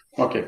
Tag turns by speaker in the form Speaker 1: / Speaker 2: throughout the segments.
Speaker 1: Okay.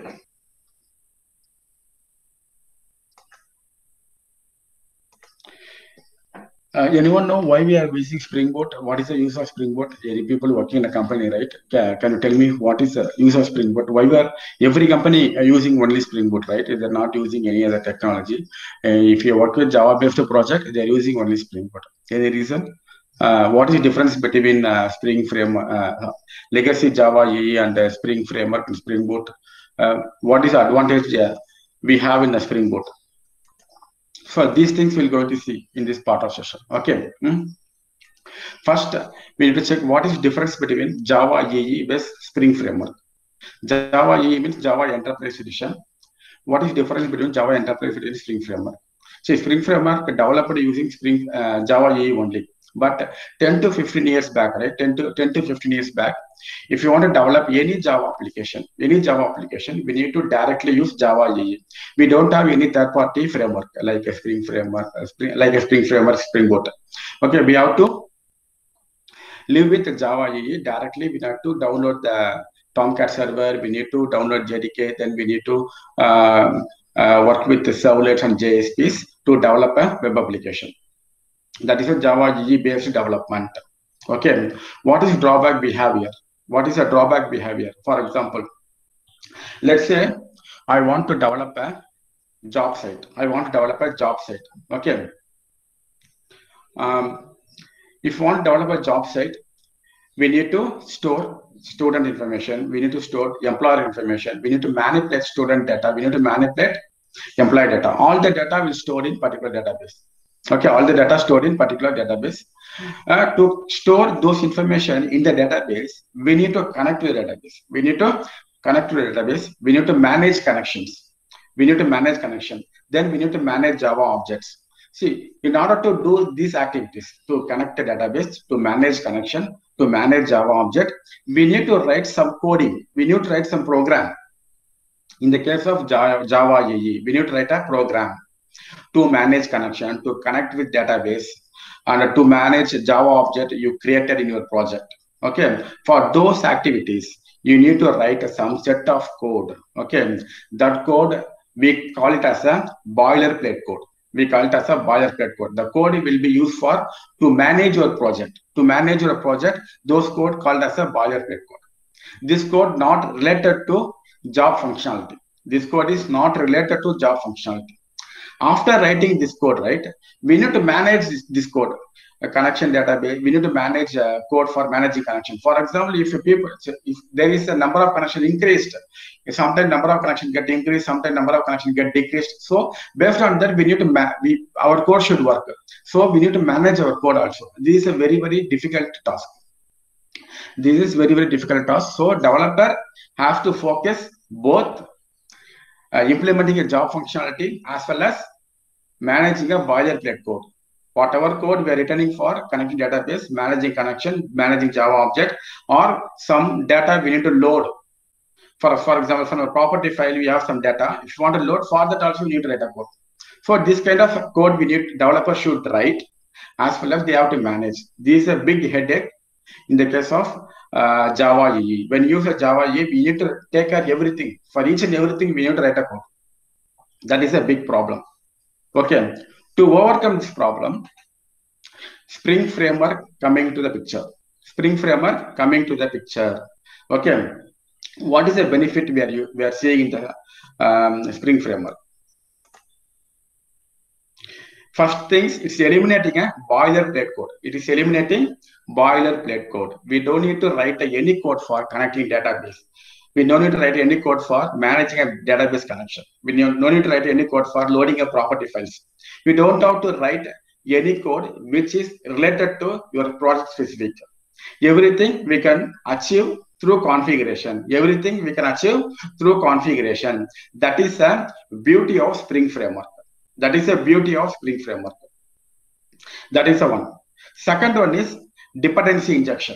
Speaker 1: Anyone know why we are using Spring Boot? What is the use of Spring Boot? Any people working in a company, right? Can you tell me what is the use of Spring Boot? Why we are every company are using only Spring Boot, right? They're not using any other technology. If you work with Java-based project, they're using only Spring Boot. Any reason? What is the difference between Spring Frame, legacy Java EE and Spring Framework and Spring Boot? What is the advantage we have in the Spring Boot? So these things we're going to see in this part of session. Okay. First, we need to check what is difference between Java EE with Spring Framework. Java EE means Java Enterprise Edition. What is difference between Java Enterprise Edition and Spring Framework? See, Spring Framework developed using Spring Java EE only. But 10 to 15 years back, right? 10 to 15 years back, if you want to develop any Java application, we need to directly use Java EE. We don't have any third-party framework like a Spring Framework, Spring Boot. Okay, we have to live with Java EE directly. We have to download the Tomcat server. We need to download JDK. Then we need to work with the servlets and JSPs to develop a web application. That is a Java EE based development. Okay. What is drawback behavior? What is a drawback behavior? For example, let's say I want to develop a job site. Okay. If you want to develop a job site, we need to store student information. We need to store employer information. We need to manipulate student data. We need to manipulate employee data. All the data will store in particular database. Okay, all the data stored in particular database. To store those information in the database, we need to connect to the database. We need to manage connections. Then we need to manage Java objects. See, in order to do these activities, to connect the database, to manage connection, to manage Java object, we need to write some coding. We need to write some program. In the case of Java EE, we need to write a program to manage connection, to connect with database, and to manage Java object you created in your project. Okay, for those activities, you need to write some set of code. Okay, that code we call it as a boilerplate code. The code will be used for to manage your project. Those code called as a boilerplate code. This code not related to job functionality. After writing this code, right, we need to manage this code, a connection database. We need to manage code for managing connection. For example, if there is a number of connection increased, sometimes number of connection get increased, sometimes number of connection get decreased. So based on that, we need to our code should work. So we need to manage our code also. This is a very, very difficult task. So developer has to focus both implementing a job functionality as well as managing a boilerplate code. Whatever code we are returning for connecting database, managing connection, managing Java object, or some data we need to load. For example, from a property file, we have some data. If you want to load for that, also we need to write a code. So this kind of code developer should write, as well as they have to manage. This is a big headache in the case of Java EE. When you use a Java EE, we need to take care of everything. For each and everything, we need to write a code. That is a big problem. Okay. To overcome this problem, Spring Framework coming to the picture. Okay. What is the benefit we are seeing in the Spring Framework? First things, it's eliminating a boilerplate code. We don't need to write any code for connecting database. We don't need to write any code for managing a database connection. We don't need to write any code for loading a property files. We don't have to write any code which is related to your project specific. Everything we can achieve through configuration. That is a beauty of Spring Framework. That is the one. Second one is dependency injection.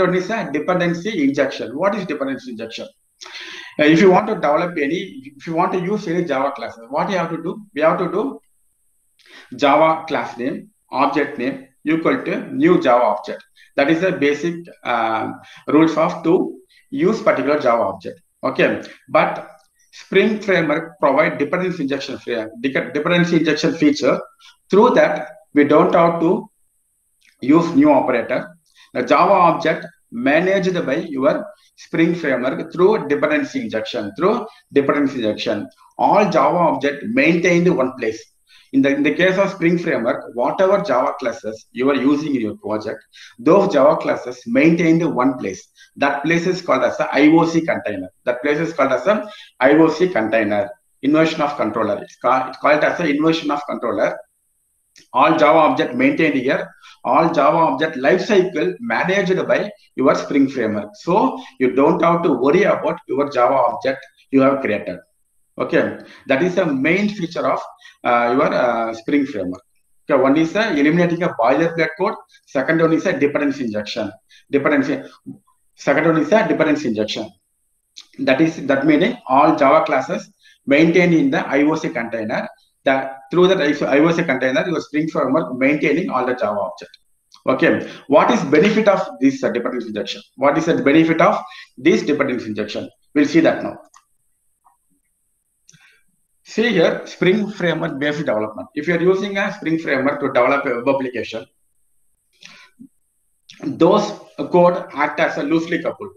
Speaker 1: What is dependency injection? If you want to use any Java classes, what you have to do? We have to do Java class name, object name equal to new Java object. That is the basic rules of to use particular Java object. Okay, but Spring Framework provide dependency injection feature. Through that, we don't have to use new operator. The Java object managed by your Spring Framework through dependency injection. All Java object maintained one place. In the case of Spring Framework, whatever Java classes you are using in your project, those Java classes maintained one place. That place is called as the IOC container. Inversion of controller. It's called as the inversion of controller. All Java object maintained here, all Java object lifecycle managed by your Spring Framework. So you don't have to worry about your Java object you have created. Okay, that is the main feature of your Spring Framework. Okay, one is eliminating a boilerplate code. Second one is a dependency injection. Second one is a dependency injection. That meaning all Java classes maintained in the IOC container. Through that IOC container, your Spring Framework maintaining all the Java object. Okay, what is benefit of this dependency injection? What is the benefit of this dependency injection? We'll see that now. See here, Spring Framework based development. If you are using a Spring Framework to develop a web application, those code act as a loosely coupled.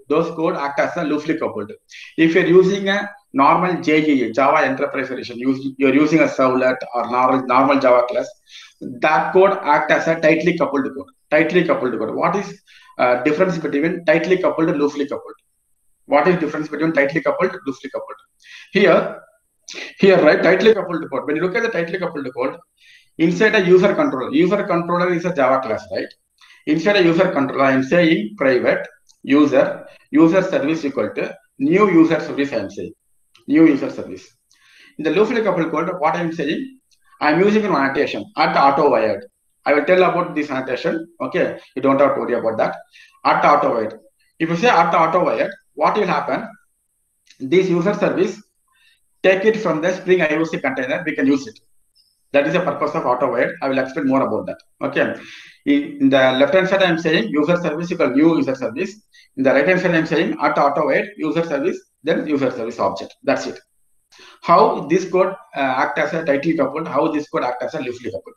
Speaker 1: If you're using a normal JEE, Java Enterprise Edition, you're using a servlet or normal Java class, that code act as a tightly coupled code. What is difference between tightly coupled and loosely coupled? What is difference between tightly coupled and loosely coupled? Here, right, tightly coupled code. When you look at the tightly coupled code, inside a user controller is a Java class, right? Inside a user controller, I'm saying private user service equal to new user service. I'm saying new user service. In the loosely coupled code, what I'm saying, I'm using an annotation at auto wired. I will tell about this annotation. Okay, you don't have to worry about that. At auto wired. If you say at auto wired, what will happen? This user service, take it from the Spring IOC container, we can use it. That is the purpose of auto wired. I will explain more about that. Okay. In the left hand side, I'm saying user service equal new user service. In the right hand side, I'm saying at auto wired user service, then user service object. That's it. How this code act as a tightly coupled, how this code act as a loosely coupled.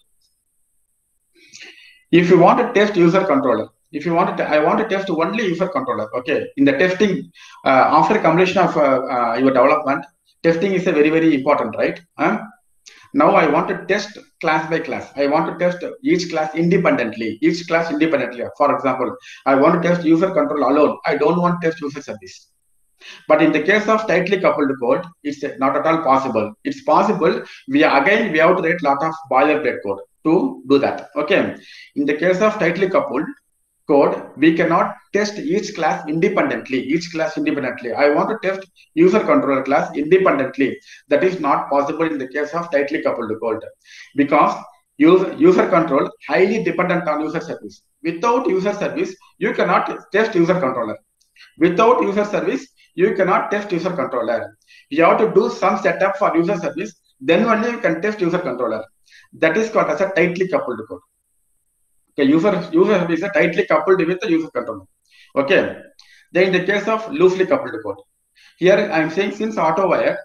Speaker 1: If you want to test user controller, I want to test only user controller. Okay. In the testing, after completion of your development, testing is a very, very important, right? Now I want to test class by class. I want to test each class independently. For example, I want to test user control alone. I don't want to test user service. But in the case of tightly coupled code, it's not at all possible. It's possible. We have to write a lot of boilerplate code to do that. Okay. In the case of tightly coupled code, we cannot test each class independently. I want to test user controller class independently. That is not possible in the case of tightly coupled code, because user control highly dependent on user service. Without user service, you cannot test user controller. Without user service, you cannot test user controller. You have to do some setup for user service, then only you can test user controller. That is called as a tightly coupled code. Okay, user service is tightly coupled with the user controller. Okay. Then in the case of loosely coupled code, here I am saying since auto wire,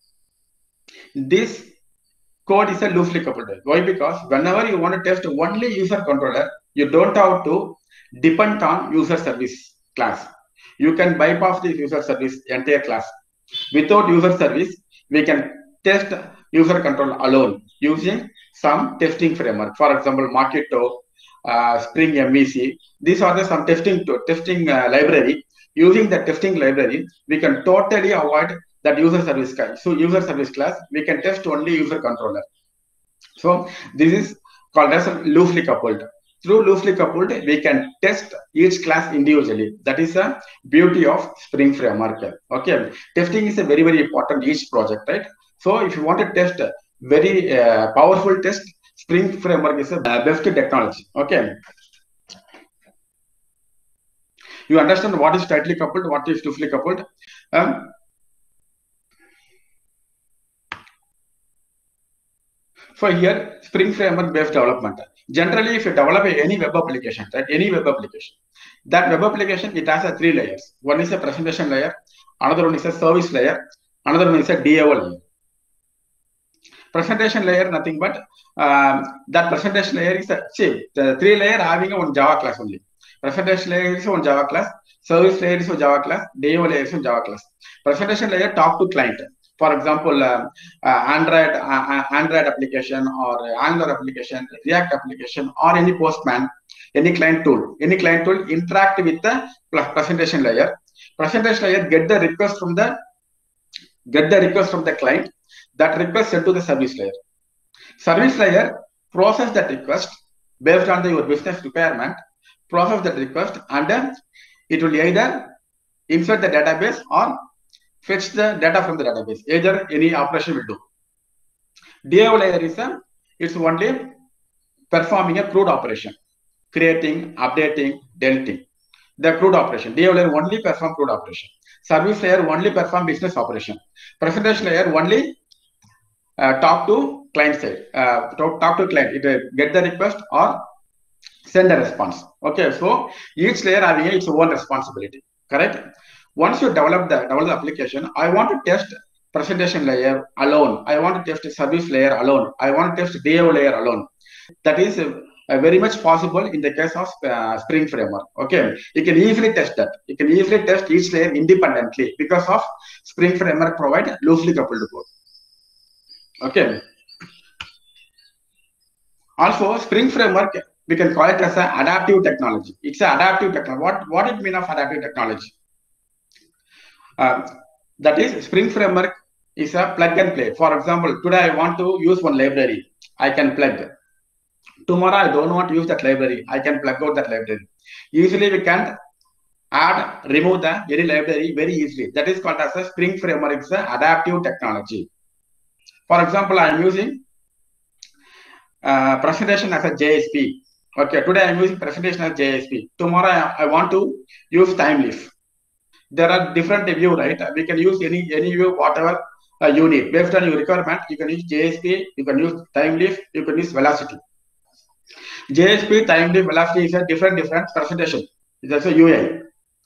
Speaker 1: this code is a loosely coupled. Why? Because whenever you want to test only user controller, you don't have to depend on user service class. You can bypass this user service entire class. Without user service, we can test user control alone using some testing framework. For example, Mockito, Spring MVC. These are some testing library. Using the testing library, we can totally avoid that user service class. So user service class, we can test only user controller. So this is called as loosely coupled. Through loosely coupled, we can test each class individually. That is the beauty of Spring Framework. Okay, testing is a very, very important each project, right? So if you want to test a very powerful test, Spring Framework is the best technology. Okay. You understand what is tightly coupled, what is loosely coupled? So here, Spring Framework based development. Generally, if you develop any web application, right, that web application, it has three layers. One is a presentation layer, Another one is a service layer. Another one is a DAO layer. Presentation layer, nothing but that presentation layer is the 3 layer having one Java class only. Presentation layer is one Java class, service layer is one Java class, DAO layer is one Java class. Presentation layer talk to client. For example, Android application or Angular application, React application, or any Postman, any client tool interact with the presentation layer. Presentation layer get the request from the client. That request sent to the service layer. Service layer process that request based on your business requirement, process that request, and then it will either insert the database or fetch the data from the database. Either any operation will do. DAO layer is it's only performing a crude operation, creating, updating, deleting. The crude operation. DAO layer only perform crude operation. Service layer only perform business operation. Presentation layer only talk to client side. Talk to client. Either get the request or send a response. Okay, so each layer having its own responsibility. Correct? Once you develop the application, I want to test presentation layer alone. I want to test service layer alone. I want to test DAO layer alone. That is very much possible in the case of Spring Framework. Okay, you can easily test that. You can easily test each layer independently because of Spring Framework provide loosely coupled code. Okay. Also, Spring Framework, we can call it as an adaptive technology. It's an adaptive technology. What it means of adaptive technology? That is, Spring Framework is a plug and play. For example, today I want to use one library. I can plug. Tomorrow I don't want to use that library. I can plug out that library. Usually we can add, remove any library very easily. That is called as a Spring Framework. It's an adaptive technology. For example, I am using presentation as a JSP. Okay, today I am using presentation as JSP. Tomorrow I want to use TimeLeaf. There are different view, right? We can use any view, whatever you need. Based on your requirement, you can use JSP, you can use TimeLeaf, you can use Velocity. JSP, TimeLeaf, Velocity is a different presentation. It's also UI.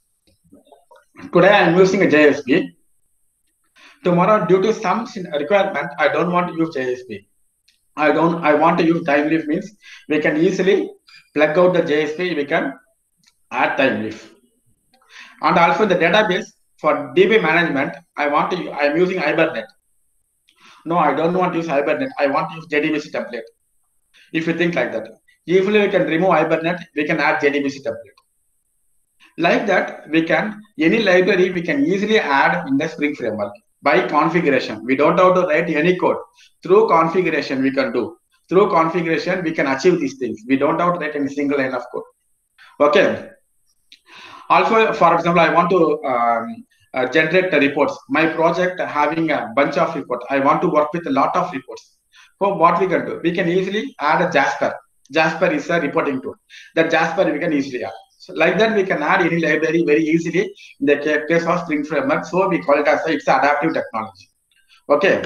Speaker 1: Today I am using a JSP. Tomorrow, due to some requirement, I don't want to use JSP. I want to use TimeLeaf. Means we can easily plug out the JSP. We can add TimeLeaf. And also the database for DB management, I am using Hibernate. No, I don't want to use Hibernate. I want to use JDBC template. If you think like that, usually we can remove Hibernate. We can add JDBC template. Like that, we can any library we can easily add in the Spring Framework. By configuration, we don't have to write any code. Through configuration, we can do. Through configuration, we can achieve these things. We don't have to write any single line of code. Okay. Also, for example, I want to generate the reports. My project having a bunch of reports. I want to work with a lot of reports. So what we can do? We can easily add a Jasper. Jasper is a reporting tool. That Jasper we can easily add. So like that, we can add any library very easily in the case of Spring Framework. So we call it as it's adaptive technology. Okay.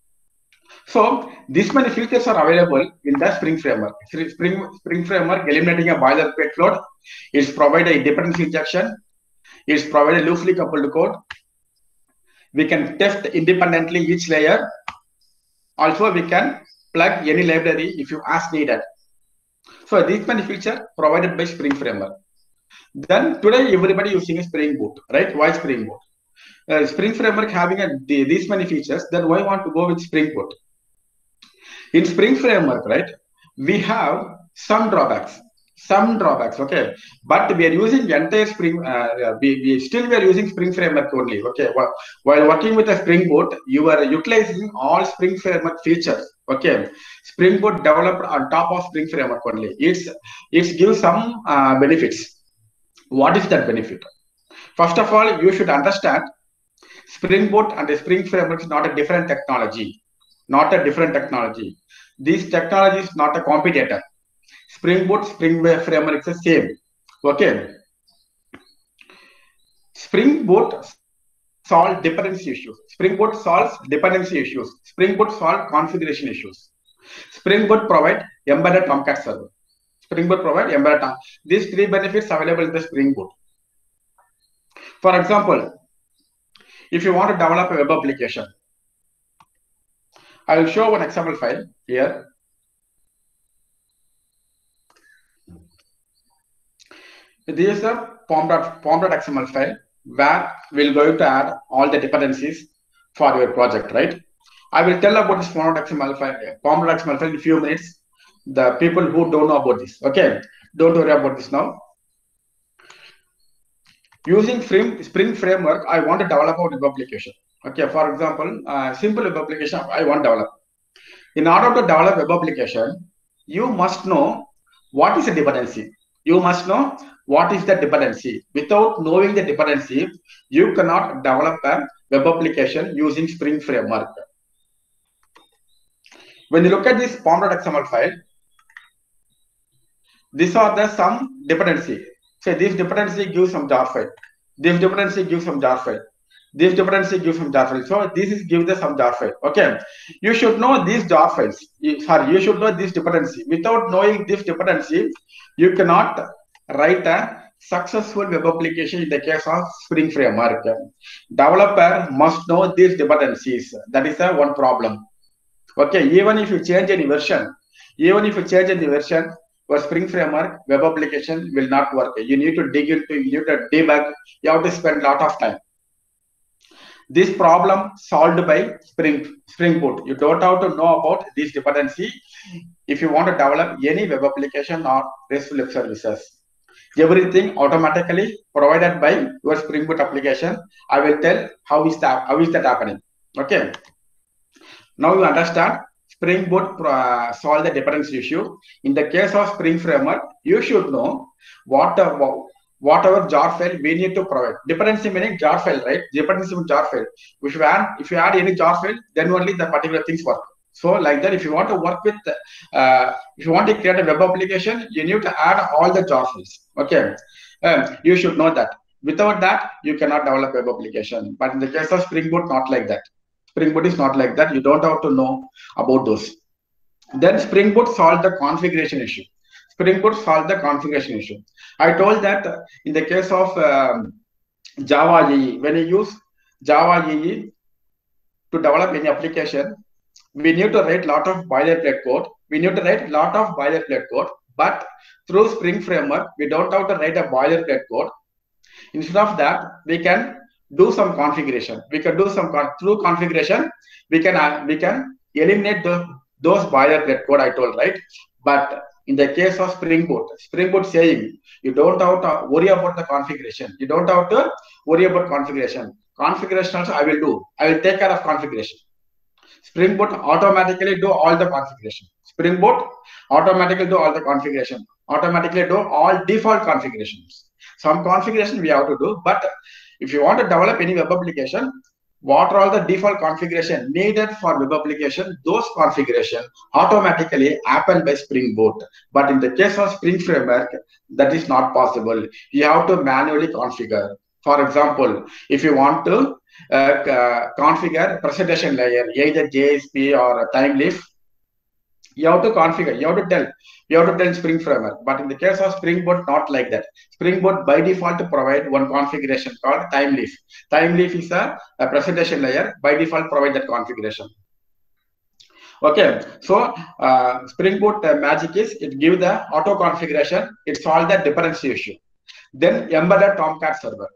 Speaker 1: So these many features are available in the Spring Framework. Spring Framework eliminating a boilerplate code. It's provided a dependency injection. It's provided loosely coupled code. We can test independently each layer. Also, we can plug any library if you ask needed. So these many features provided by Spring Framework. Then today everybody using a Spring Boot, right? Why Spring Boot? Spring Framework having these many features, then why want to go with Spring Boot? In Spring Framework, right, we have some drawbacks, okay, but we are using entire Spring. We are using Spring Framework only, okay. While working with a Spring Boot, you are utilizing all Spring Framework features, okay. Spring Boot developed on top of Spring Framework only. It gives some benefits. What is that benefit? First of all, you should understand Spring Boot and the Spring Framework is not a different technology. Not a different technology. This technology is not a competitor. Spring Boot, Spring Framework is the same. Okay. Spring Boot solves dependency issues. Spring Boot solves dependency issues. Spring Boot solves configuration issues. Spring Boot provides embedded Tomcat server. Spring Boot provides embedded Tomcat. These 3 benefits available in the Spring Boot. For example, If you want to develop a web application, I will show one example file here. This is a pom.xml file where we're going to add all the dependencies for your project, right? I will tell about this pom.xml file in a few minutes. The people who don't know about this, okay? Don't worry about this now. Using Spring Framework, I want to develop a web application. Okay, for example, simple web application I want to develop. In order to develop web application, you must know what is a dependency. You must know what is the dependency. Without knowing the dependency, you cannot develop a web application using Spring Framework. When you look at this pom.xml file, these are the some dependency. So this dependency gives some jar file. This dependency gives some jar file. This dependency gives some jar file. So this is gives the some jar file. Okay, you should know these jar files. You should know this dependency. Without knowing this dependency, you cannot write a successful web application in the case of Spring Framework. Developer must know these dependencies. That is the one problem. Okay, even if you change any version, for Spring Framework web application will not work. You need to dig into, you need to debug, you have to spend a lot of time. This problem solved by Spring Boot. You don't have to know about this dependency if you want to develop any web application or RESTful web services. Everything automatically provided by your Spring Boot application. I will tell how is that happening. Okay. Now you understand Spring Boot solve the dependency issue. In the case of Spring Framework, you should know whatever jar file we need to provide. Dependency meaning jar file, right? Dependency means jar file. If you add any jar file, then only the particular things work. So like that, if you want to work with, if you want to create a web application, you need to add all the jar files. Okay, you should know that. Without that, you cannot develop web application. But in the case of Spring Boot, not like that. Spring Boot is not like that. You don't have to know about those. Then Spring Boot solved the configuration issue. Spring Boot solved the configuration issue. I told that in the case of Java EE, when you use Java EE to develop any application, we need to write a lot of boilerplate code. But through Spring Framework, we don't have to write a boilerplate code. Instead of that, we can do some configuration. Through configuration, we can eliminate those boilerplate code I told, right? But in the case of Spring Boot saying you don't have to worry about the configuration. Configuration also I will do. I will take care of configuration. Spring Boot automatically do all the configuration. Automatically do all default configurations. Some configuration we have to do, but if you want to develop any web application, what are all the default configuration needed for web application? Those configuration automatically happen by Spring Boot. But in the case of Spring Framework, that is not possible. You have to manually configure. For example, if you want to configure presentation layer, either JSP or TimeLeaf, you have to configure. You have to tell Spring Framework. But in the case of Spring Boot, not like that. Spring Boot by default to provide one configuration called TimeLeaf. TimeLeaf is a presentation layer. By default, provide that configuration. Okay, so Spring Boot magic is it gives the auto configuration. It solves the dependency issue. Then embedded Tomcat server.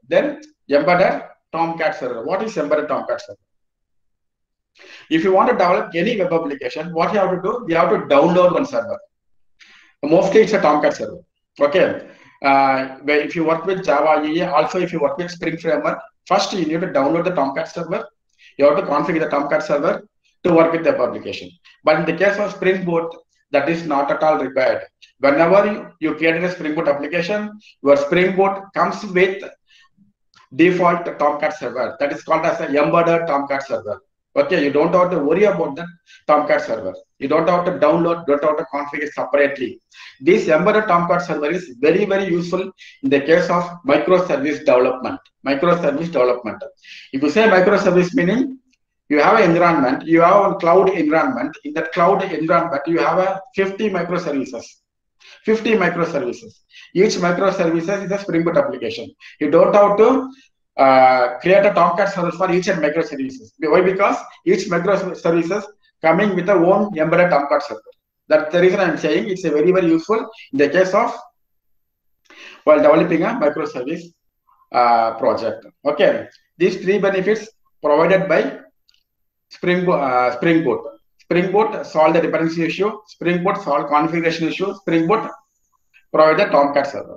Speaker 1: What is embedded Tomcat server? If you want to develop any web application, what you have to do? You have to download one server. Mostly it's a Tomcat server. Okay. If you work with Java EE, also if you work with Spring Framework, first you need to download the Tomcat server. You have to configure the Tomcat server to work with the application. But in the case of Spring Boot, that is not at all required. Whenever you create a Spring Boot application, your Spring Boot comes with default Tomcat server. That is called as an embedded Tomcat server. Okay, you don't have to worry about the Tomcat server. You don't have to download, don't have to configure separately. This embedded Tomcat server is very, very useful in the case of microservice development. If you say microservice, meaning you have an environment, you have a cloud environment. In that cloud environment, you have 50 microservices. Each microservices is a Spring Boot application. You don't have to create a Tomcat service for each and microservices. Why? Because each microservices coming with a own embedded Tomcat server. That's the reason I'm saying it's a very, very useful in the case of while developing a microservice project. Okay, these three benefits provided by Spring Boot. Spring Boot solve the dependency issue. Spring Boot solve configuration issue. Spring Boot provide the Tomcat server.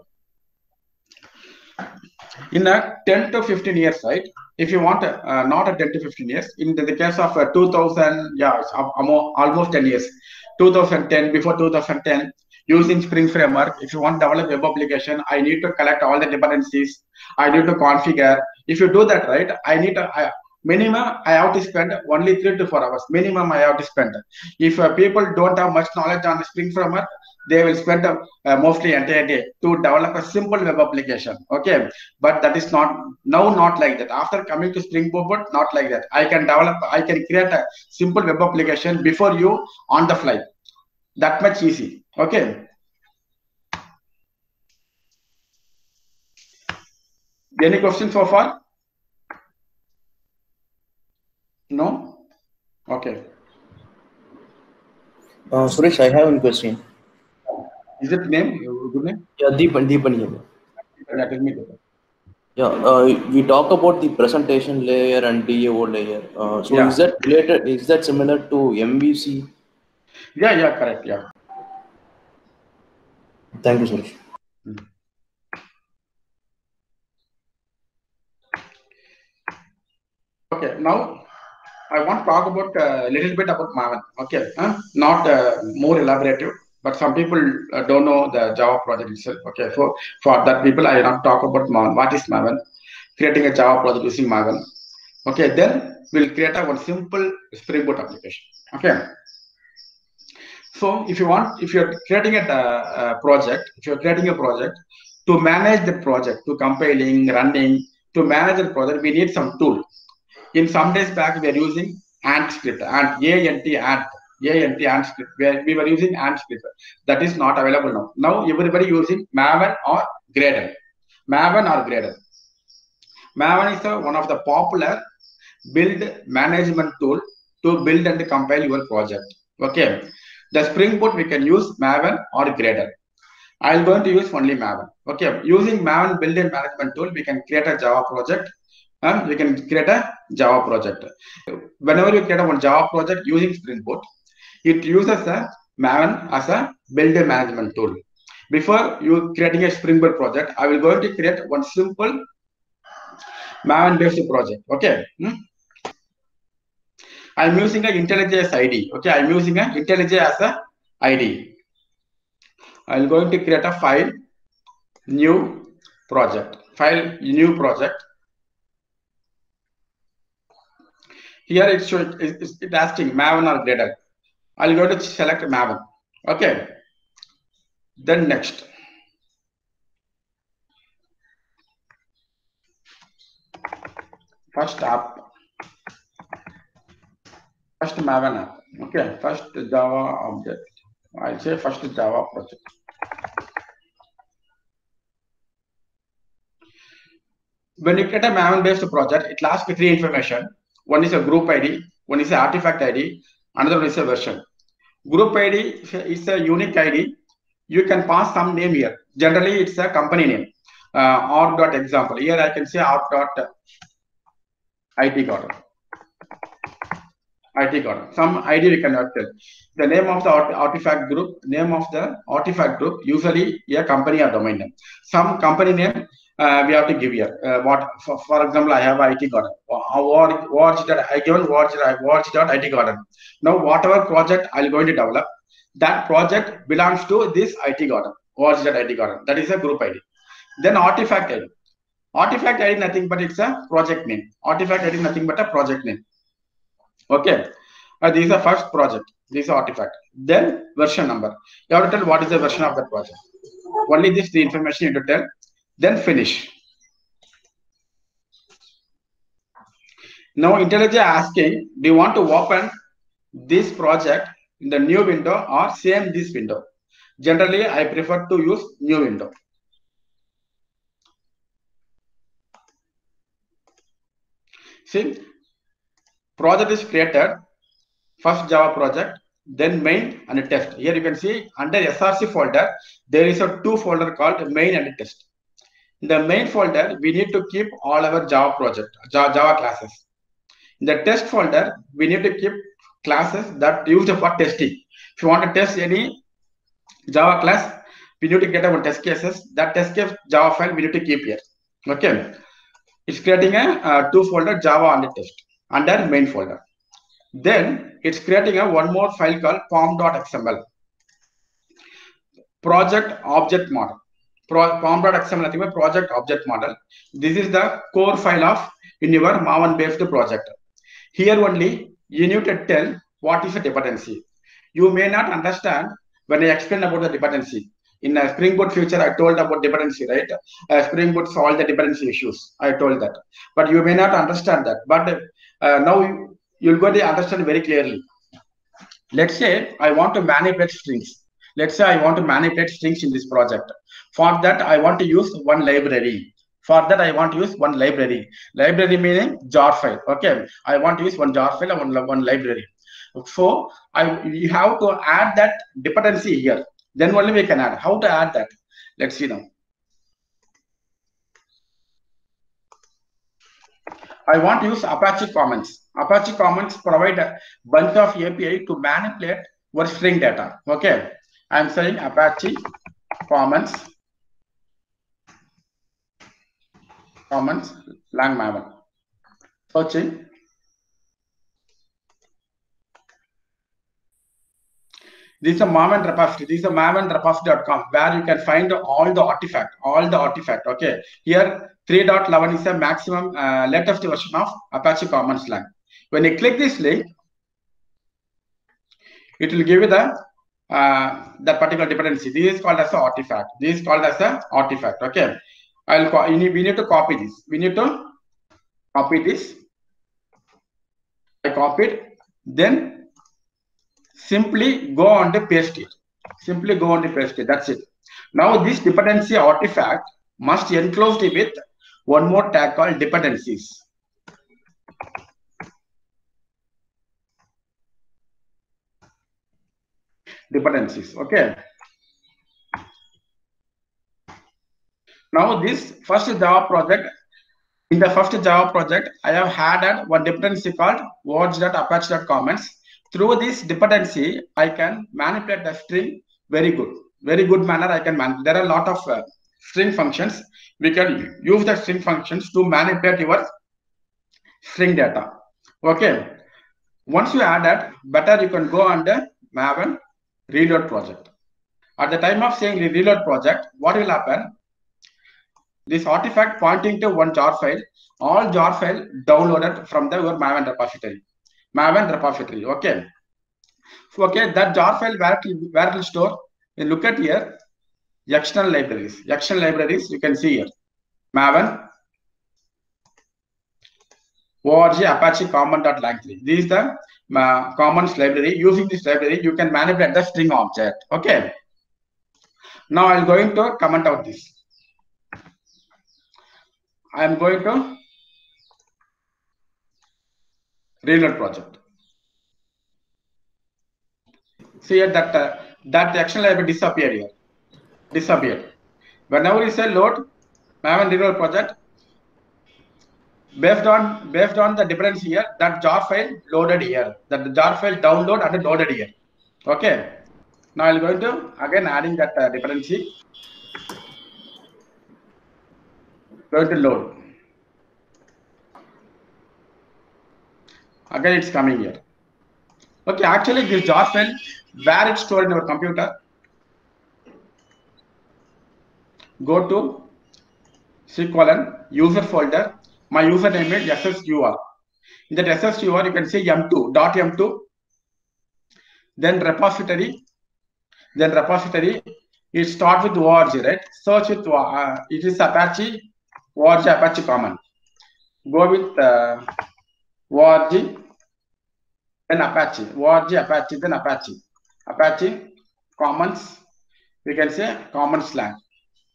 Speaker 1: In a 10 to 15 years, right? If you want not a 10 to 15 years, in the case of 2000, yeah, almost 10 years, 2010, before 2010, using Spring Framework, if you want to develop web application, I need to collect all the dependencies. I need to configure. If you do that, right, I need to, minimum, I have to spend only 3 to 4 hours. Minimum, I have to spend. If people don't have much knowledge on the Spring Framework, they will spend mostly entire day to develop a simple web application. Okay, but that is not like that. After coming to Spring Boot, not like that. I can create a simple web application before you on the fly. That much easy. Okay. Any questions so far? No? Okay.
Speaker 2: Suresh, I have one question.
Speaker 1: Is it name? Good name?
Speaker 2: Yeah, Deepan.
Speaker 1: Yeah, tell me.
Speaker 2: Yeah, we talk about the presentation layer and DAO layer. So
Speaker 1: Yeah.
Speaker 2: is that related? Is that similar to MVC?
Speaker 1: Yeah, correct. Yeah.
Speaker 2: Thank you, Suresh.
Speaker 1: Okay, now I want to talk about a little bit about Maven. Okay, not more elaborative, but some people don't know the Java project itself. Okay, so for that people, I not talk about Maven. What is Maven? Creating a Java project using Maven. Okay, then we'll create one simple Spring Boot application. Okay. So if you're creating a project, to manage the project, to compiling, running, to manage the project, we need some tool. In some days back, we are using Ant script, Ant script, where we were using Ant script. That is not available now. Now everybody using Maven or Gradle. Maven is one of the popular build management tool to build and compile your project. Okay. The Spring Boot, we can use Maven or Gradle. I'm going to use only Maven. Okay. Using Maven build and management tool, we can create a Java project. And we can create a Java project. Whenever you create one Java project using Spring Boot, it uses a Maven as a build and management tool. Before you creating a Spring Boot project, I will going to create one simple Maven based project. Okay. I'm using an IntelliJ as ID. Okay, I'm using an IntelliJ as a ID. I'm going to create a file, new project. Here it's asking Maven or Gradle. I'll go to select Maven. Okay. Then next. First app. First Maven app. Okay. First Java object. I'll say first Java project. When you create a Maven based project, it asks three information. One is a group ID, one is an artifact ID, another one is a version. Group ID is a unique ID. You can pass some name here. Generally, it's a company name. Org.example. Here I can say org.it garden. IT garden. Some ID we cannot tell. The name of the artifact group, usually a company or domain name. Some company name we have to give here. For example, I have IT garden. I given watch.it garden. Now, whatever project I'm going to develop, that project belongs to this IT garden, watch.it garden. That is a group ID. Then artifact ID. Artifact ID nothing but it's a project name. Artifact ID nothing but a project name. Okay. This is the first project. This is artifact. Then version number. You have to tell what is the version of that project. Only this the information you have to tell. Then finish. Now IntelliJ asking, do you want to open this project in the new window or same this window? Generally, I prefer to use new window. See, project is created, first Java project, then main and test. Here you can see under SRC folder, there is a two folder called main and test. In the main folder, we need to keep all our Java project, Java classes. In the test folder, we need to keep classes that used for testing. If you want to test any Java class, we need to get our test cases. That test case Java file we need to keep here. Okay. It's creating a two folder Java on the test under main folder. Then it's creating a one more file called pom.xml. Project object model. Pom.xml project object model. This is the core file of in your Maven based project. Here only you need to tell what is a dependency. You may not understand when I explain about the dependency. In a Spring Boot future, I told about dependency, right? Spring Boot solve the dependency issues. I told that, but you may not understand that. But now you're going to understand very clearly. Let's say I want to manipulate strings. Let's say I want to manipulate strings in this project. For that, I want to use one library. For that, I want to use one library. Library meaning jar file. Okay, I want to use one jar file and one library. So you have to add that dependency here. Then only we can add. How to add that? Let's see now. I want to use Apache Commons. Apache Commons provide a bunch of API to manipulate your string data. Okay, I'm saying Apache Commons lang Maven. Searching. This is a Maven repository. This is a mavenrepository.com where you can find all the artifact. Okay. Here 3.11 is a maximum latest version of Apache Commons Lang. When you click this link, it will give you the particular dependency. This is called as an artifact. Okay. We need to copy this. I copied. Then simply go on the paste it. That's it. Now this dependency artifact must enclosed with one more tag called dependencies. Okay. Now this first Java project, in the first Java project, I have added one dependency called words.apache.commons. Through this dependency, I can manipulate the string very good manner. I can manipulate. There are a lot of string functions. We can use the string functions to manipulate your string data. Okay. Once you add that, better you can go under Maven reload project. At the time of saying the reload project, what will happen? This artifact pointing to one jar file, all jar file downloaded from the your Maven repository. Okay. So, okay, that jar file where it will store. You look at here, external libraries. You can see here, Maven org Apache common.lang3. This is the commons library. Using this library, you can manipulate the string object. Okay. Now I'm going to comment out this. I'm going to reload project. See here that action library disappeared. Whenever you say load Maven reload project, based on the difference here, that jar file loaded here, that the jar file download and loaded here. Okay. Now I'm going to again adding that dependency. Going to load. Again, it's coming here. Okay, actually, this jar file, where it's stored in your computer, go to C:, user folder. My username is SSUR. In that SSUR, you can say m2. Then repository. It starts with org, right? Search with it is Apache. Org Apache common. Go with org, then Apache. Org Apache, then Apache. Apache commons. We can say commons lang.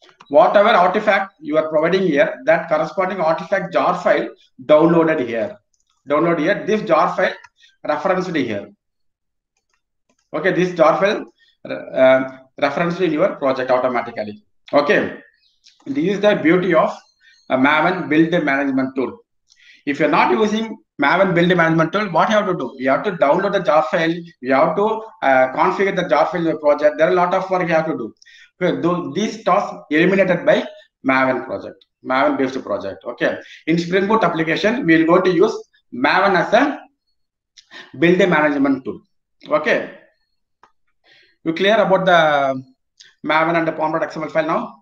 Speaker 1: Whatever artifact you are providing here, that corresponding artifact jar file downloaded here. download here. This jar file referenced here. Okay, this jar file referenced in your project automatically. Okay, this is the beauty of a Maven build management tool. If you're not using Maven build management tool, what you have to do? You have to download the jar file. You have to configure the jar file in your project. There are a lot of work you have to do. Okay, these tasks eliminated by Maven project, Maven based project. Okay, in Spring Boot application, we will go to use Maven as a build management tool. Okay, you clear about the Maven and the pom.xml file now?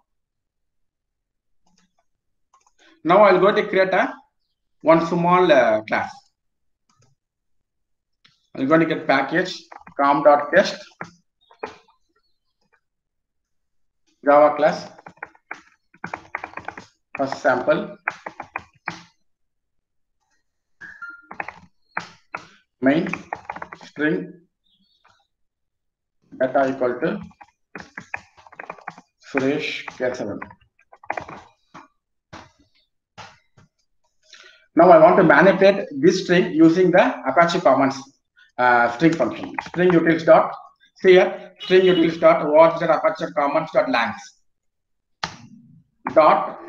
Speaker 1: Now I'll go to create one small class. I'm going to get package com.test Java class first sample main string data equal to Suresh K7. Now I want to manipulate this string using the Apache Commons string function. String utils dot here string utils dot what the Apache Commons dot langs dot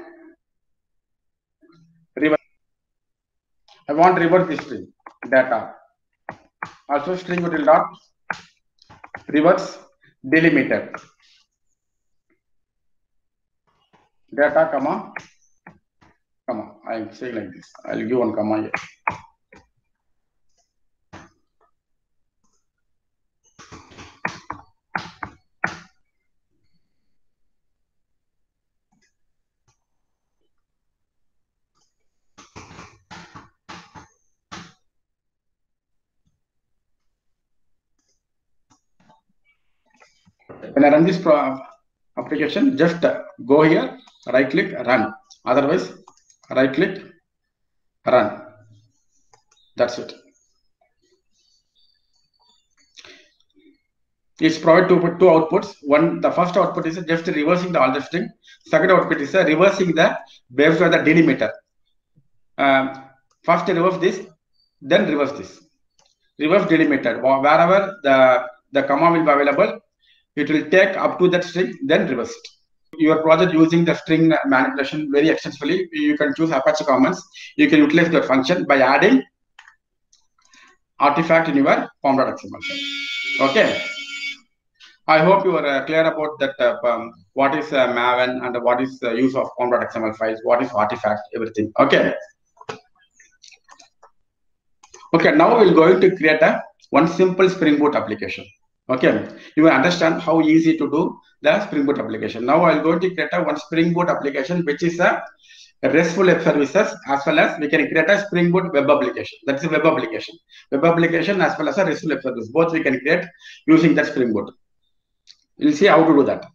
Speaker 1: reverse. I want to reverse this string data. Also string util dot reverse delimited data comma. I'm saying like this. I'll give one comma here. When I run this application, just go here, right click, run. Otherwise, right click, run. That's it. It's provided two outputs. One, the first output is just reversing the all the string. Second output is reversing the based on the delimiter. First reverse this, then reverse this. Reverse delimiter. Wherever the comma will be available, it will take up to that string, then reverse it. Your project using the string manipulation very extensively, you can choose Apache Commons. You can utilize your function by adding artifact in your pom.xml file. Okay. I hope you are clear about that. What is Maven and what is the use of pom.xml files? What is artifact? Everything. Okay. Okay. Now we're going to create one simple Spring Boot application. Okay, you will understand how easy to do the Spring Boot application. Now I'm going to create one Spring Boot application, which is a RESTful web services, as well as we can create a Spring Boot web application. That's a web application. Web application as well as a RESTful web service. Both we can create using that Spring Boot. We'll see how to do that.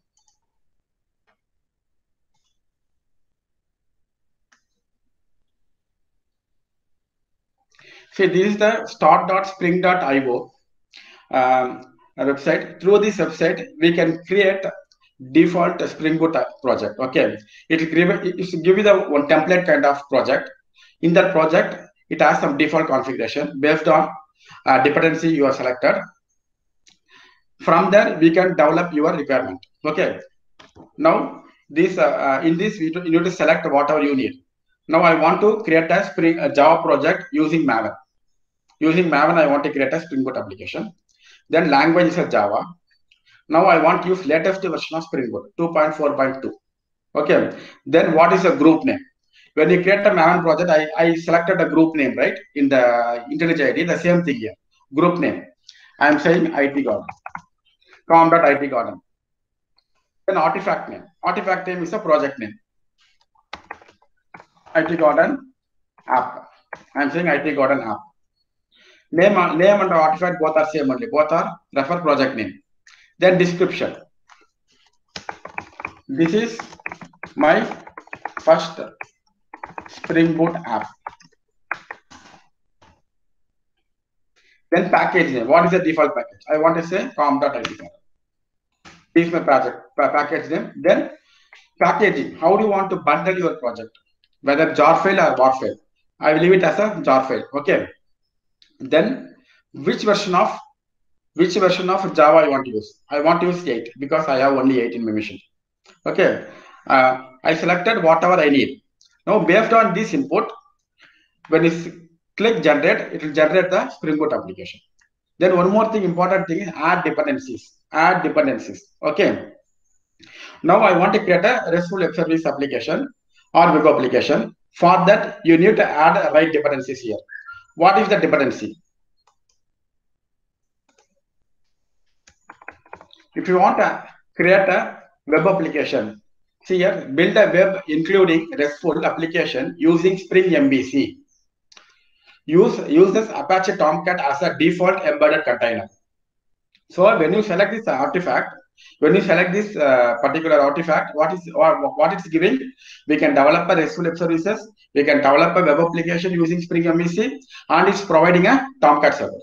Speaker 1: See, this is the start.spring.io. A website. Through this website, we can create default Spring Boot project. Okay, it will give you the one template kind of project. In that project, it has some default configuration based on dependency you are selected. From there, we can develop your requirement. Okay. Now, this in this you need to select whatever you need. Now, I want to create a Java project using Maven. Using Maven, I want to create a Spring Boot application. Then language is a Java. Now I want to use latest version of Spring Boot 2.4.2. Okay. Then what is a group name? When you create a Maven project, I selected a group name, right? In the IntelliJ ID, the same thing here. Group name. I'm saying IT Garden. com.IT Garden. Then artifact name. Artifact name is a project name. IT Garden app. I'm saying IT Garden app. Name and artifact both are same only. Both are refer project name. Then description. This is my first Spring Boot app. Then package name. What is the default package? I want to say com.it. This is my package name. Then packaging. How do you want to bundle your project? Whether jar file or WAR file. I will leave it as a jar file. Okay. Then which version of Java I want to use? I want to use 8 because I have only 8 in my machine. Okay. I selected whatever I need. Now based on this input, when you click generate, it will generate the Spring Boot application. Then one more thing, important thing is add dependencies. Add dependencies. Okay. Now I want to create a RESTful web service application or web application. For that, you need to add right dependencies here. What is the dependency? If you want to create a web application, see here, build a web including RESTful application using Spring MVC. Use this Apache Tomcat as a default embedded container. So when you select this artifact, when you select this particular artifact, what it's giving, we can develop a RESTful web services, we can develop a web application using Spring MVC, and it's providing a Tomcat server.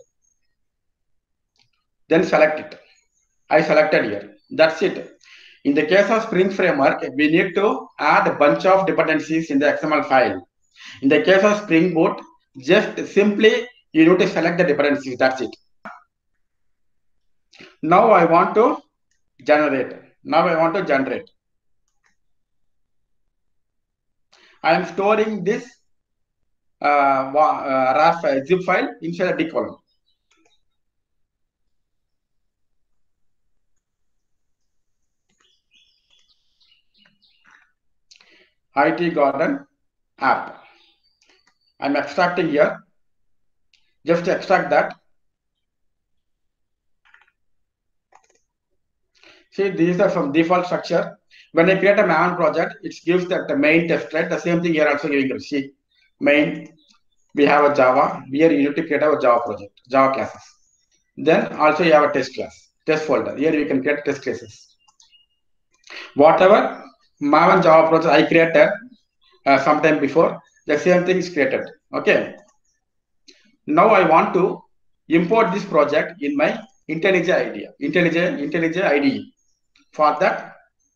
Speaker 1: Then select it. I selected here. That's it. In the case of Spring Framework, we need to add a bunch of dependencies in the XML file. In the case of Spring Boot, just simply you need to select the dependencies. That's it. Now I want to generate. I am storing this RAR file, zip file inside a D column. IT Garden app. I'm extracting here. Just extract that. See, these are some default structure. When I create a Maven project, it gives that the main test, right? The same thing here also giving. See, main, we have a Java. Here you need to create a Java project, Java classes. Then also you have a test class, test folder. Here you can create test cases. Whatever Maven Java project I created sometime before, the same thing is created. Okay. Now I want to import this project in my IntelliJ IDE. For that,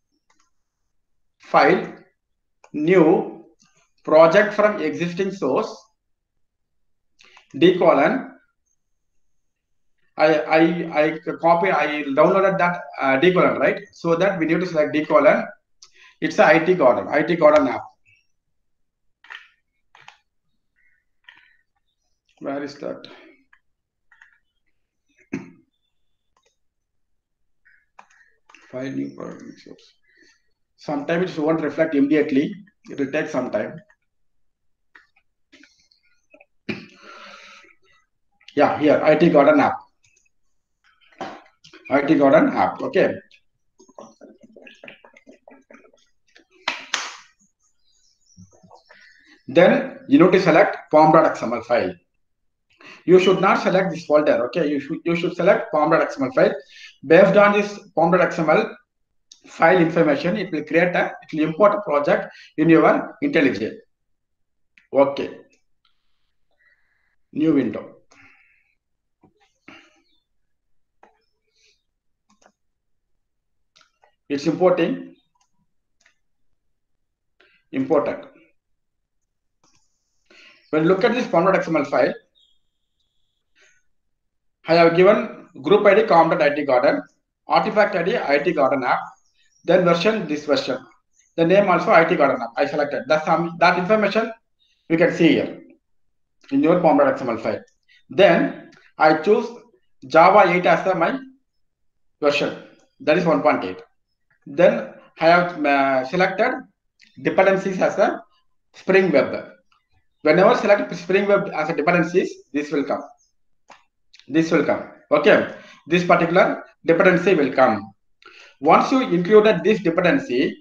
Speaker 1: file, new, project from existing source, D colon. I downloaded that D colon, right? So that we need to select D colon. It's a IT Garden app. Where is that? File new product source. Sometimes it won't reflect immediately. It will take some time. Yeah, here, IT Garden app. IT Garden app, okay. Then you need to select pom.xml file. You should not select this folder, okay. You should select pom.xml file. Based on this pom.xml file information, it will import a project in your IntelliJ. Okay. New window. It's importing. Imported. When you look at this pom.xml file, I have given group ID com.it garden, artifact ID IT Garden app, then version this version, the name also IT Garden app. I selected that information you can see here in your pom.xml file. Then I choose Java 8 as my version, that is 1.8. Then I have selected dependencies as a Spring Web. Whenever select Spring Web as a dependencies, this will come. Okay, this particular dependency will come. Once you included this dependency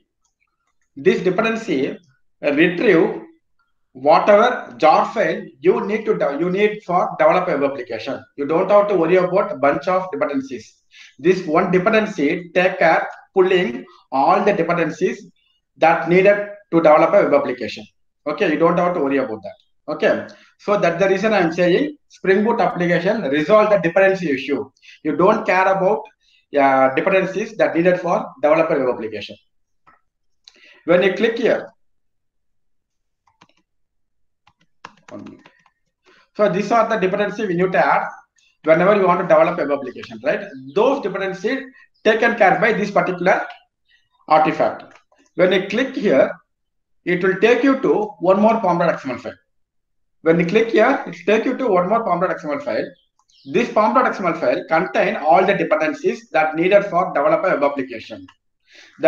Speaker 1: retrieve whatever jar file you need for develop a web application. You don't have to worry about a bunch of dependencies. This one dependency take care pulling all the dependencies that needed to develop a web application. Okay, you don't have to worry about that. Okay, so that's the reason I'm saying Spring Boot application resolve the dependency issue. You don't care about dependencies that needed for developer web application. When you click here, So these are the dependencies we need to add whenever you want to develop a web application, right? Those dependencies taken care by this particular artifact. When you click here, it will take you to one more pom.xml file. When you click here, it will take you to one more pom.xml file. This pom.xml file contains all the dependencies that needed for develop a web application. So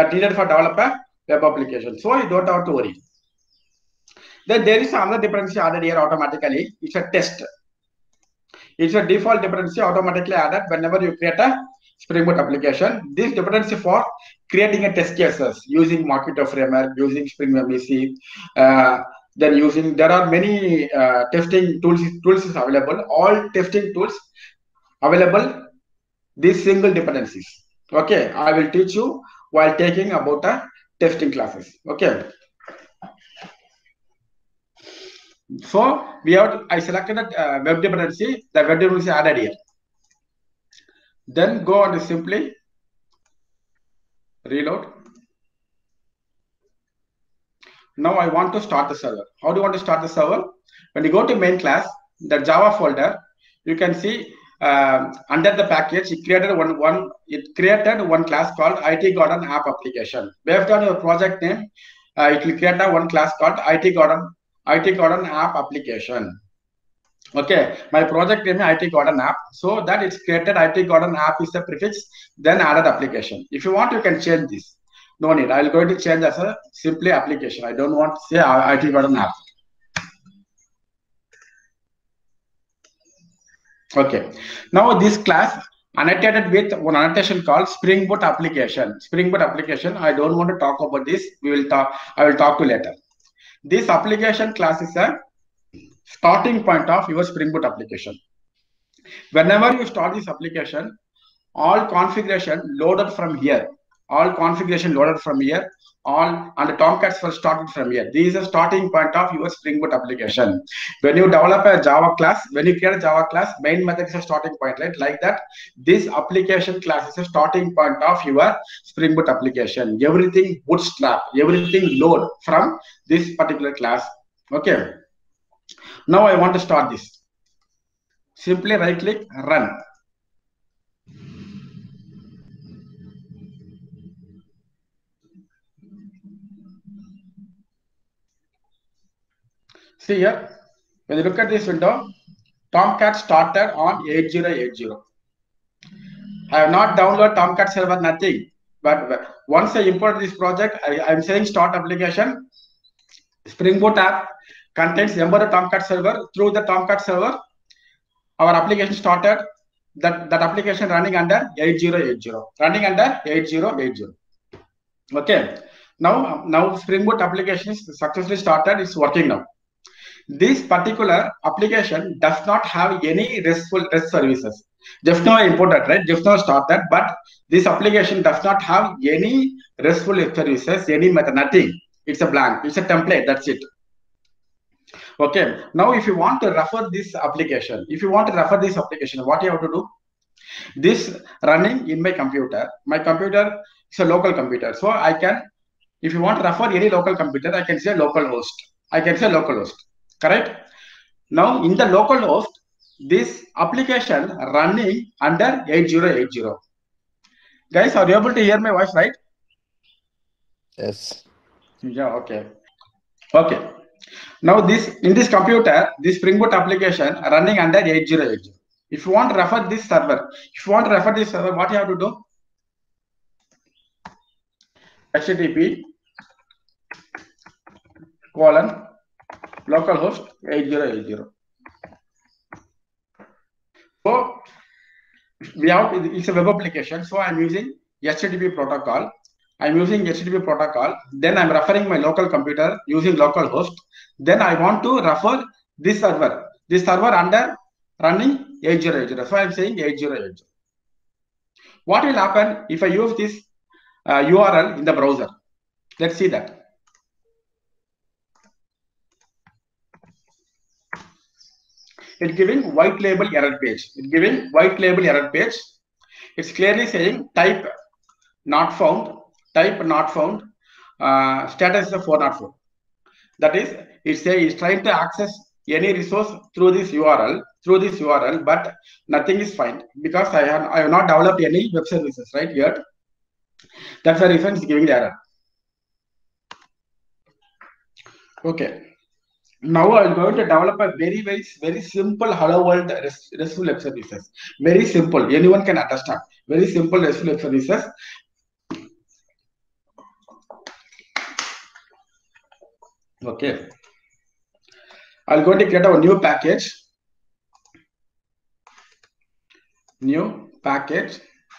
Speaker 1: you don't have to worry. Then there is another dependency added here automatically. It's a test. It's a default dependency automatically added whenever you create a Spring Boot application. This dependency for creating a test cases using Mockito framework, using Spring MVC, then using, there are many testing tools is available. All testing tools available, these single dependencies. Okay, I will teach you while taking about testing classes. Okay. So I selected a web dependency. The web dependency added here. Then go and simply reload. Now I want to start the server. How do you want to start the server? When you go to main class, the Java folder, you can see under the package, it created one class called IT Garden App Application. Based on your project name, it will create one class called IT Garden App Application. Okay, my project name is IT Garden App. So that it's created IT Garden App is the prefix, then added application. If you want, you can change this. No need. I'm going to change as a simply application. I don't want to say IT Garden App. Okay. Now this class annotated with one annotation called Spring Boot application. Spring Boot application. I don't want to talk about this. I will talk to later. This application class is a starting point of your Spring Boot application. Whenever you start this application, all configuration loaded from here. And the Tomcats were started from here. This is a starting point of your Spring Boot application. When you develop a Java class, when you create a Java class, main method is a starting point, right? Like that, this application class is a starting point of your Spring Boot application. Everything bootstrap, everything load from this particular class. Okay. Now I want to start this. Simply right click, run. See here, when you look at this window, Tomcat started on 8080. I have not downloaded Tomcat server, nothing. But once I import this project, I'm saying start application. Spring Boot app contains embedded Tomcat server. Through the Tomcat server, our application started. That application running under 8080. Running under 8080. Okay. Now Spring Boot application is successfully started. It's working now. This particular application does not have any REST services. Just now I imported, right? Just now started, but this application does not have any RESTful services, any method, nothing. It's a blank. It's a template. That's it. Okay. Now, if you want to refer this application, what you have to do? This running in my computer. My computer is a local computer, so I can. If you want to refer any local computer, I can say localhost. Correct? Now, in the localhost, this application running under 8080. Guys, are you able to hear my voice, right?
Speaker 3: Yes.
Speaker 1: Yeah, okay. Okay. Now, in this computer, this Spring Boot application running under 8080. If you want to refer this server, what you have to do? http://localhost 8080. So it's a web application. So I'm using HTTP protocol. Then I'm referring my local computer using localhost. Then I want to refer this server under running 8080. So I'm saying 8080. What will happen if I use this URL in the browser? Let's see that. It's giving white label error page. It's clearly saying type not found. Status is 404. That is, it's trying to access any resource through this URL, but nothing is fine because I have not developed any web services right yet. That's the reason it's giving the error. Okay. Now I'm going to develop a very simple hello world RESTful web services. Very simple. Anyone can understand. Very simple RESTful web services. Okay. I'm going to create a new package. New package.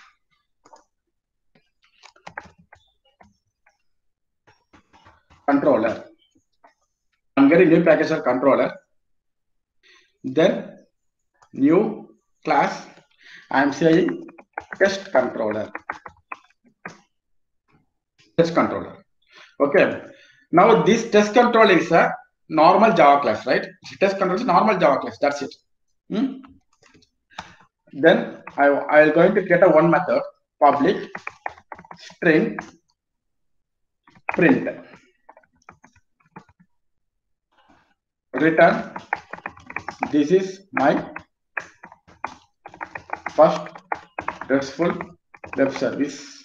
Speaker 1: Controller. I'm getting new package or controller. Then new class. I'm saying test controller. Test controller. Okay. Now this test controller is a normal Java class, right? Test controller is a normal Java class. That's it. Then I'm going to create a one method, public string print. Return, this is my first RESTful web service.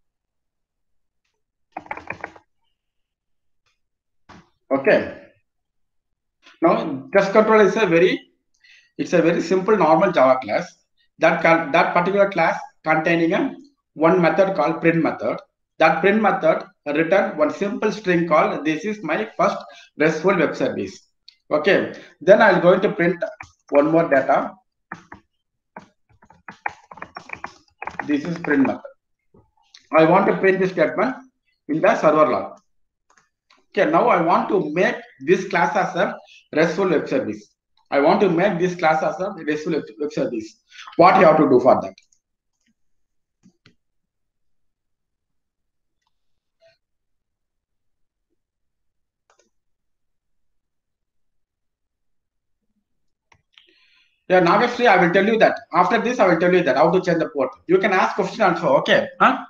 Speaker 1: Okay. Now test controller is a very simple normal Java class. That particular class containing one method called print method. That print method return one simple string called this is my first RESTful web service. Okay, then I'm going to print one more data. This is print method. I want to print this statement in the server log. Okay, now I want to make this class as a RESTful web service. I want to make this class as a RESTful web service. What you have to do for that? Yeah, Nagashri, I will tell you that. After this, I will tell you that how to change the port. You can ask question also. Okay. Huh?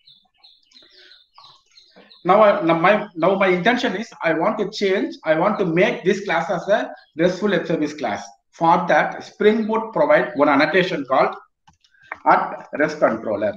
Speaker 1: Now my intention is I want to make this class as a RESTful web service class. For that, Spring Boot provide one annotation called @REST controller.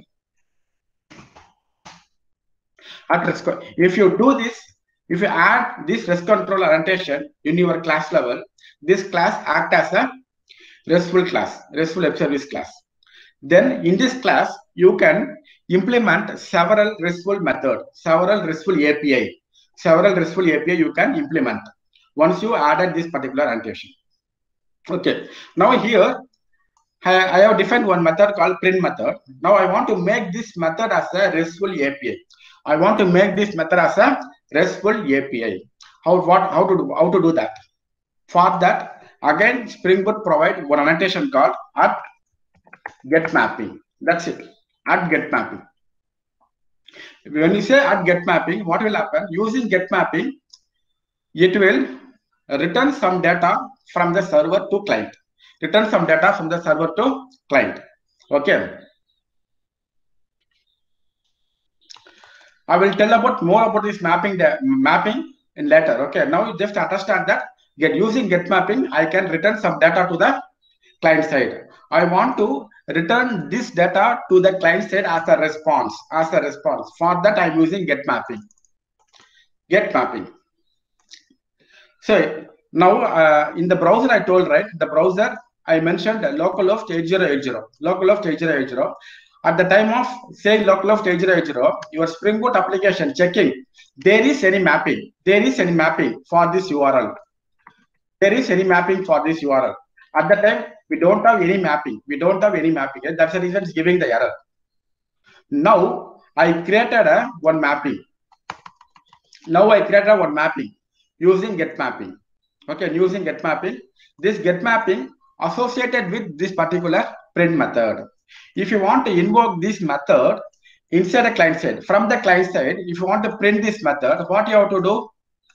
Speaker 1: If you do this, if you add this REST controller annotation in your class level, this class act as a RESTful web service class. Then in this class, you can implement several RESTful methods, several RESTful API you can implement once you added this particular annotation. Okay. Now here, I have defined one method called print method. Now I want to make this method as a RESTful API. I want to make this method as a RESTful API. How to do that? For that, again, Spring Boot provide one annotation called @getMapping. That's it. @getMapping. When you say @getMapping, what will happen? Using getMapping, it will return some data from the server to client. Return some data from the server to client. Okay. I will tell more about this mapping in later. Okay. Now you just understand that using getMapping, I can return some data to the client side. I want to return this data to the client side as a response. For that, I'm using getMapping. So now in the browser, I told, right? The browser, I mentioned localhost 8080. At the time of saying localhost 8080, your Spring Boot application checking there is any mapping for this URL. At the time, we don't have any mapping. That's the reason it's giving the error. Now I created one mapping. Using getMapping. Okay, using getMapping. This getMapping associated with this particular print method. If you want to invoke this method inside a client side, from the client side, if you want to print this method, what you have to do?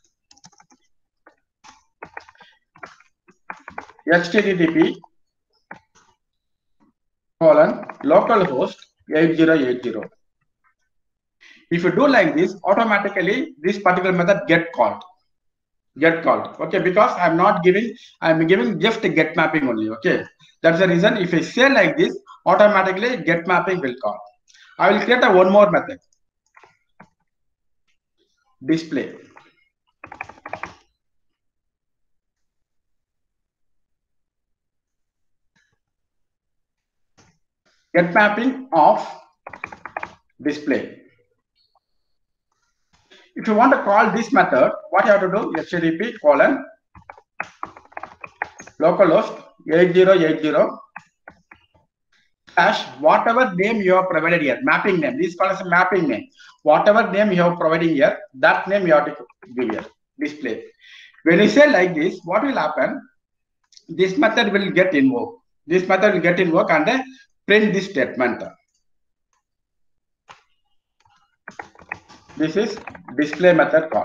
Speaker 1: http://localhost 8080. If you do like this, automatically this particular method get called. get called. Okay, because I'm not giving, I'm giving just get mapping only. Okay, that's the reason. If I say like this, automatically get mapping will call. I will create a one more method. Display. Get mapping of display. If you want to call this method, what you have to do? HTTP colon localhost 8080 slash whatever name you have provided here, mapping name. This is called as a mapping name. Whatever name you have provided here, that name you have to give here. Display. When you say like this, what will happen? This method will get invoked. This method will get invoked and then print this statement. This is display method call.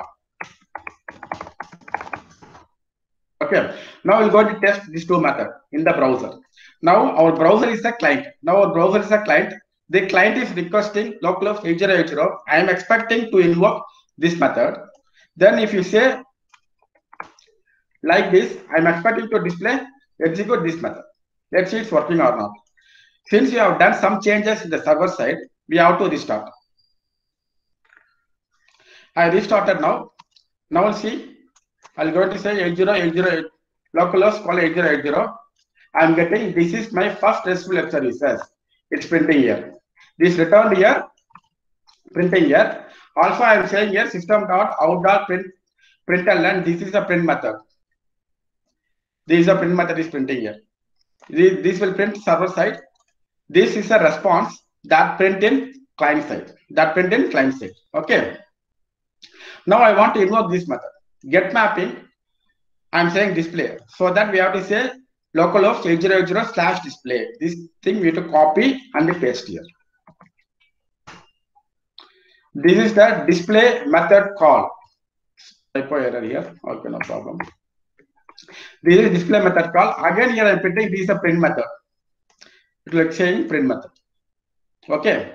Speaker 1: Okay. Now we're going to test these two methods in the browser. Now our browser is a client. The client is requesting localhost 8080. I am expecting to invoke this method. Then if you say like this, I'm expecting to display, execute this method. Let's see it's working or not. Since you have done some changes in the server side, we have to restart. I restarted now. Now see, I'll go to say 8080 localhost call 8080. I'm getting, this is my first RESTful web services. It's printing here. This returned here, printing here. Also, I'm saying here system.out.println. This is a print method. This is a print method is printing here. This will print server side. This is a response that print in client side. Okay. Now I want to invoke this method. Get mapping. I'm saying display. So that we have to say localhost 8080 slash display. This thing we have to copy and paste here. This is the display method call. Typo error here. Okay, no problem. This is display method call. Again, here I'm printing this is a print method. It will saying print method. Okay.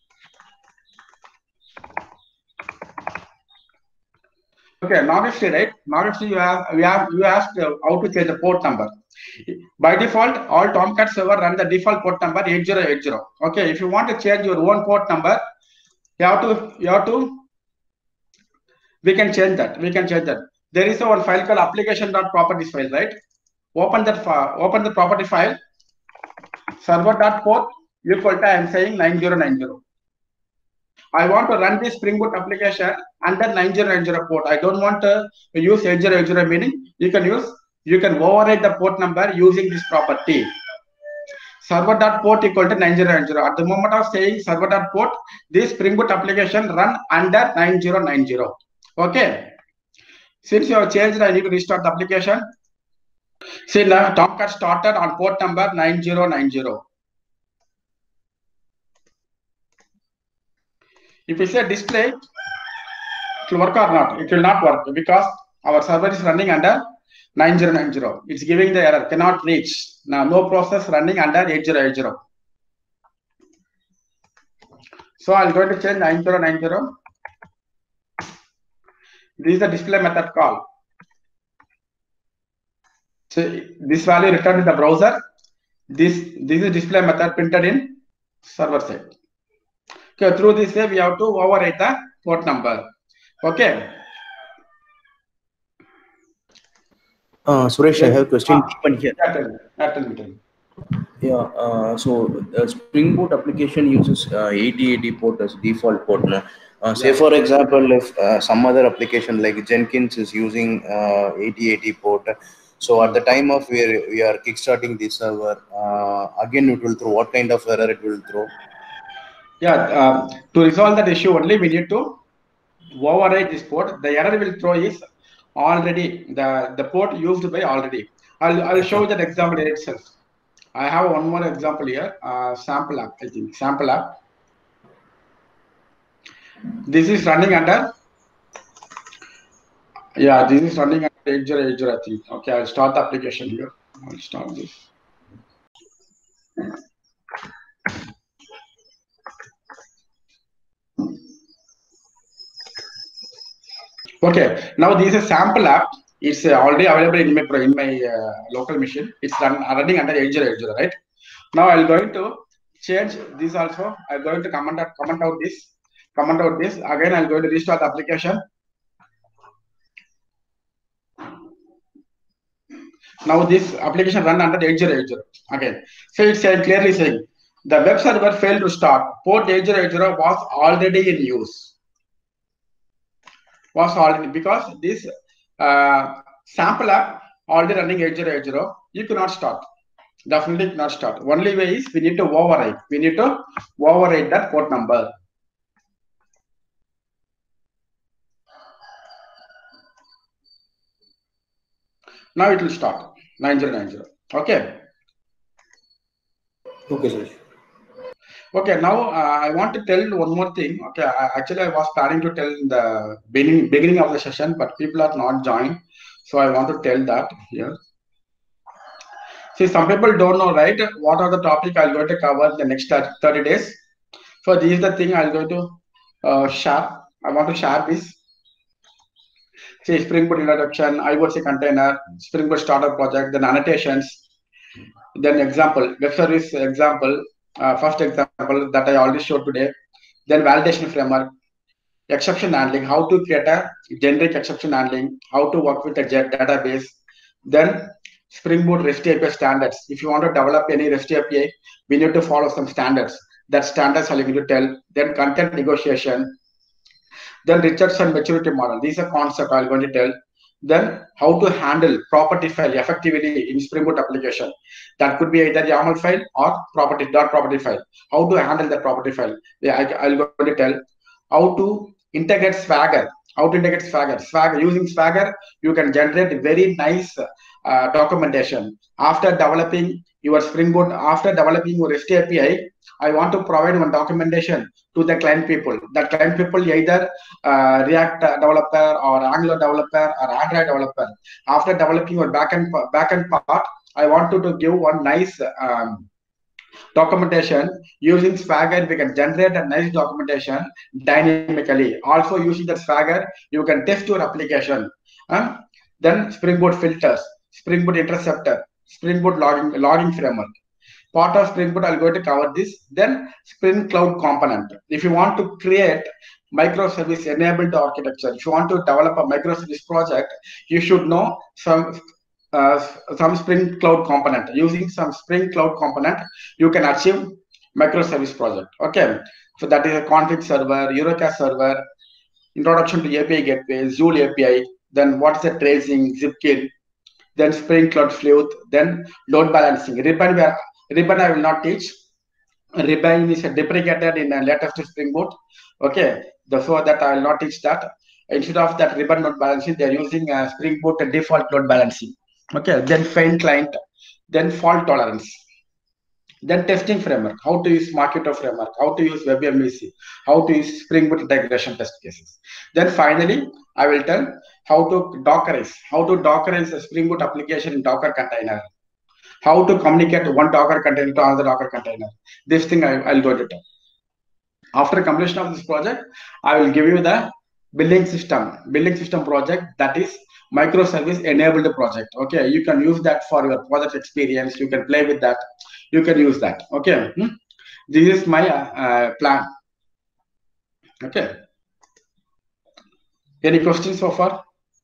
Speaker 1: Okay, Nogesti, right? Nogesti, you asked how to change the port number. By default, all Tomcat server run the default port number 8080. Okay, if you want to change your own port number, you have to. We can change that. There is one file called application.properties file, right? Open that file. Open the property file. Server.port equal to, I am saying 9090. I want to run this Spring Boot application under 9090 port. I don't want to use 8080, meaning you can override the port number using this property. Server.port equal to 9090. At the moment of saying server.port, this Spring Boot application run under 9090. Okay. Since you have changed, I need to restart the application. See now, Tomcat started on port number 9090. If we say display, it will work or not? It will not work because our server is running under 9090. It's giving the error, cannot reach. Now, no process running under 8080. So I'm going to change 9090. This is the display method call. So this value returned in the browser. This is display method printed in server side. Okay, through this way we have to overwrite the port number. Okay.
Speaker 2: Suresh, I have a question here.
Speaker 1: Tell me.
Speaker 2: Yeah, so Spring Boot application uses 8080 port as default port. Say for example, if some other application like Jenkins is using 8080 port, so at the time of we are kickstarting the server, again it will throw, what kind of error it will throw?
Speaker 1: Yeah, to resolve that issue only we need to override this port. The error will throw is already the port used by already. I'll show that example itself. I have one more example here. Sample app, I think. Sample app. This is running under. Yeah, this is running under 8080, I think. Okay, I'll start the application here. I'll start this. Okay, now this is a sample app. It's already available in my local machine. It's running under 8080, right? Now I'm going to change this also. I'm going to comment out this. Again, I'm going to restart the application. Now this application run under 8080 again. So it's clearly saying the web server failed to start. Port 8080 was already in use. Because this sample app already running 8080, you cannot start. Definitely cannot start. Only way is we need to override. We need to override that port number. Now it will start 9090. Okay.
Speaker 2: Okay, sir.
Speaker 1: Okay, now I want to tell one more thing. Okay, actually I was planning to tell in the beginning of the session, but people are not joined, so I want to tell that here. See, some people don't know, right? What are the topic I'm going to cover the next 30 days? So this is the thing I'm going to share. I want to share this. See, Spring Boot introduction, IOC container, Spring Boot starter project, then annotations, then example, web service example, first example that I already showed today, then validation framework, exception handling, how to create a generic exception handling, how to work with a jet database, then Spring Boot REST API standards. If you want to develop any REST API, we need to follow some standards. That standards are going to tell. Then content negotiation, then Richardson maturity model. These are concepts I'm going to tell. Then how to handle property file effectively in Spring Boot application. That could be either YAML file or property file. How to handle the property file. I'm going to tell. How to integrate Swagger. Using Swagger, you can generate very nice documentation. After developing your Spring Boot, after developing your REST API, I want to provide one documentation to the client people. That client people either React developer or Angular developer or Android developer. After developing your backend part, I want to give one nice documentation. Using Swagger, we can generate a nice documentation dynamically. Also using that Swagger, you can test your application. Then Spring Boot filters, Spring Boot interceptor, Spring Boot logging framework. Part of Spring Boot, I'll go to cover this. Then Spring Cloud component. If you want to create microservice enabled architecture, if you want to develop a microservice project, you should know some Spring Cloud component. Using some Spring Cloud component, you can achieve microservice project. Okay, so that is a config server, Eurocast server, introduction to API gateway, Joule API. Then what's the tracing, Zipkin, then Spring Cloud Sleuth, then load balancing. Ribbon I will not teach. Ribbon is deprecated in a latest Spring Boot. Okay, so that I will not teach that. Instead of that ribbon load balancing, they are using Spring Boot default load balancing. Okay, then Fein client, then fault tolerance, then testing framework, how to use Marketo framework, how to use WebMVC, how to use Spring Boot integration test cases. Then finally, I will tell how to Dockerize a Spring Boot application in Docker container, how to communicate one Docker container to another Docker container. This thing I'll go to tell. After completion of this project, I will give you the building system project, that is microservice enabled project. Okay, you can use that for your project experience. You can play with that. You can use that. Okay, this is my plan. Okay, any questions so far?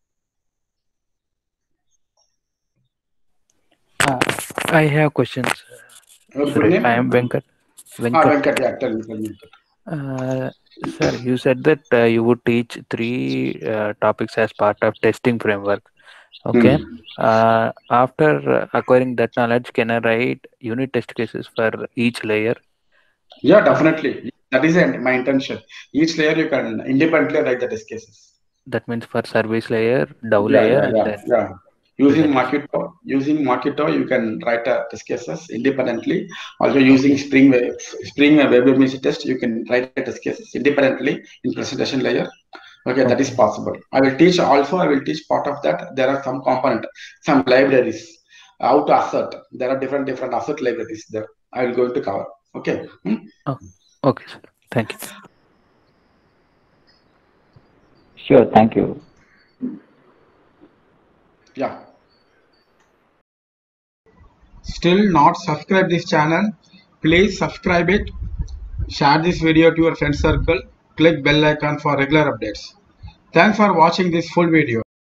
Speaker 3: I have questions.
Speaker 1: Good name?
Speaker 3: I am Venkat.
Speaker 1: Venkat, yeah, tell me.
Speaker 3: Sir, you said that you would teach 3 topics as part of testing framework. Okay. After acquiring that knowledge, can I write unit test cases for each layer?
Speaker 1: Yeah, definitely. That is my intention. Each layer you can independently write the test cases.
Speaker 3: That means for service layer, DAO layer, and then
Speaker 1: using Marketo, you can write test cases independently. Also using Spring WebMVC test, you can write test cases independently in presentation layer. Okay, that is possible. I will teach part of that. There are some component, some libraries, how to assert. There are different assert libraries there. I will go to cover. Okay.
Speaker 3: Okay, sir. Thank you.
Speaker 4: Sure, thank you.
Speaker 1: Yeah. Still not subscribe this channel? Please subscribe it. Share this video to your friend circle. Click bell icon for regular updates. Thanks for watching this full video.